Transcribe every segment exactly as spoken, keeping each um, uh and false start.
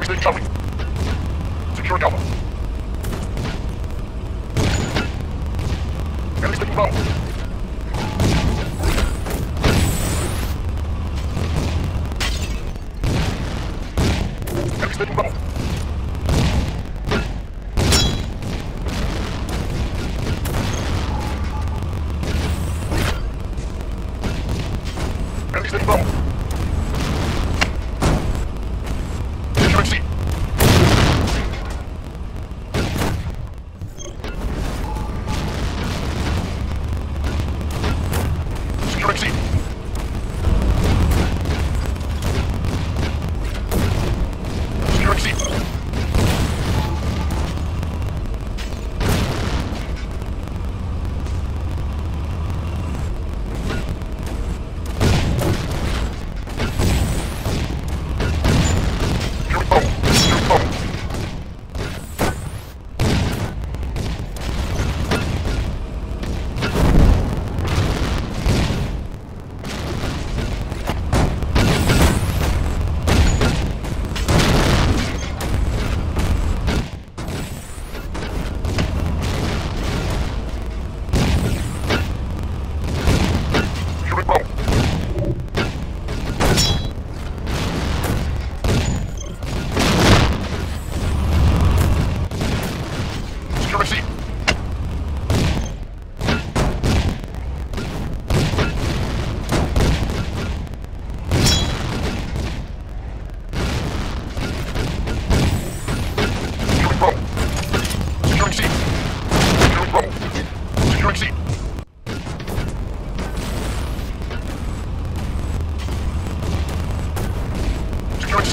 Securing Charlie. Securing Alpha. Enemy taking Bravo. Enemy taking Bravo. Enemy taking Bravo. Securing C. Securing C. Securing C. Securing Bravo. Securing Bravo. Securing Bravo. Securing C. Securing Bravo. Securing C. Securing Bravo. Securing C. Securing C.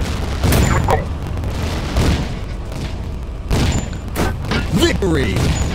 Securing Bravo. Victory!